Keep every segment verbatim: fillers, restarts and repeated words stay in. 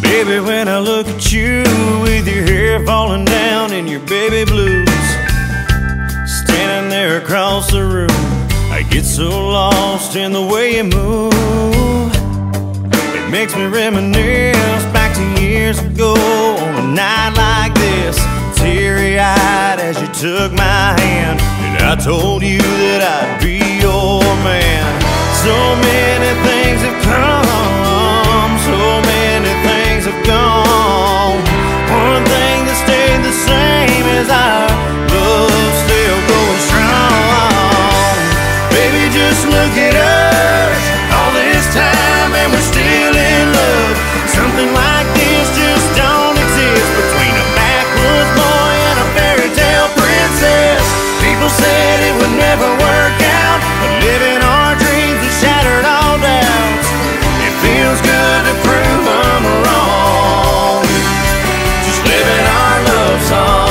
Baby, when I look at you with your hair falling down and your baby blues, standing there across the room, I get so lost in the way you move. It makes me reminisce back to years ago on a night like this, teary-eyed as you took my hand and I told you that I'd be your man. So many things have come, so many things have gone. One thing that stayed the same is our love still going strong. Baby, just look at us, all this time and we're still in love. Something like this just don't exist between a backwoods boy and a fairy tale princess. People said it would never work out, but living our dreams has shattered all doubts. It feels good to prove I'm wrong, just living our love song.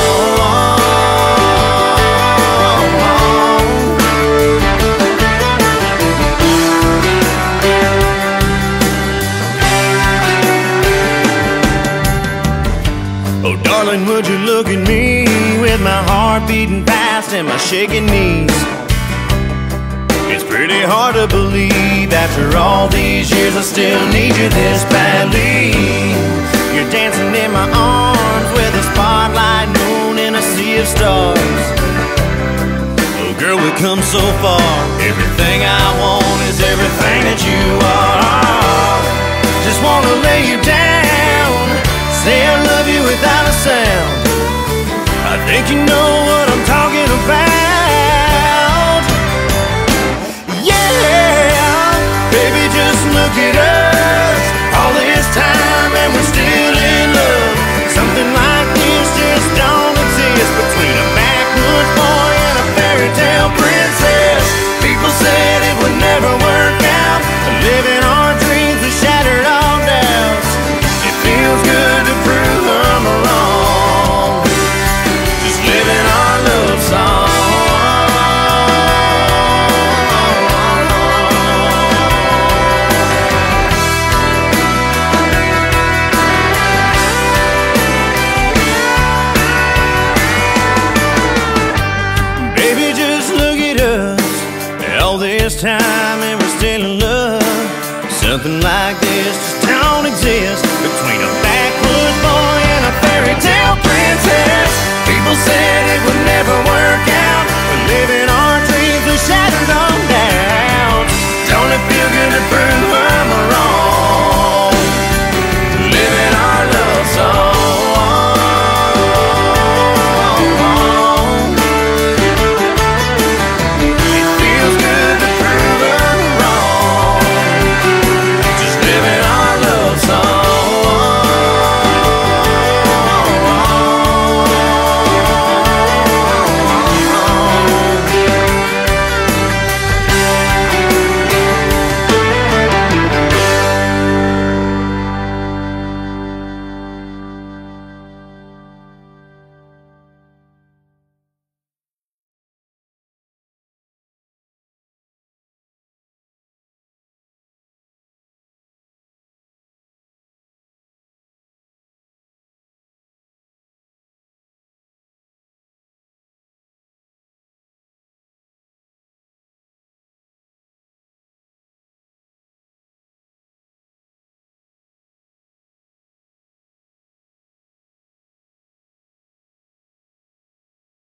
Oh darling, would you look at me with my heart beating fast and my shaking knees? It's pretty hard to believe after all these years I still need you this badly. You're dancing in my arms with a spotlight moon in a sea of stars. Oh girl, we've come so far. Everything I want is everything that you are. Just wanna lay you down, say I love you without a sound. I think you know what I'm talking about. Yeah, baby, just look at us, all this time and we're still in love. Something like this just don't exist between a backwoods boy and a fairy tale princess. People said it would never work out, but living our dreams has shattered all doubts. It feels good to prove I'm wrong, just living our love song. Baby, just look at us, all this time and we're still in love. Something like this just don't exist between a backwoods boy and a fairy tale princess. People said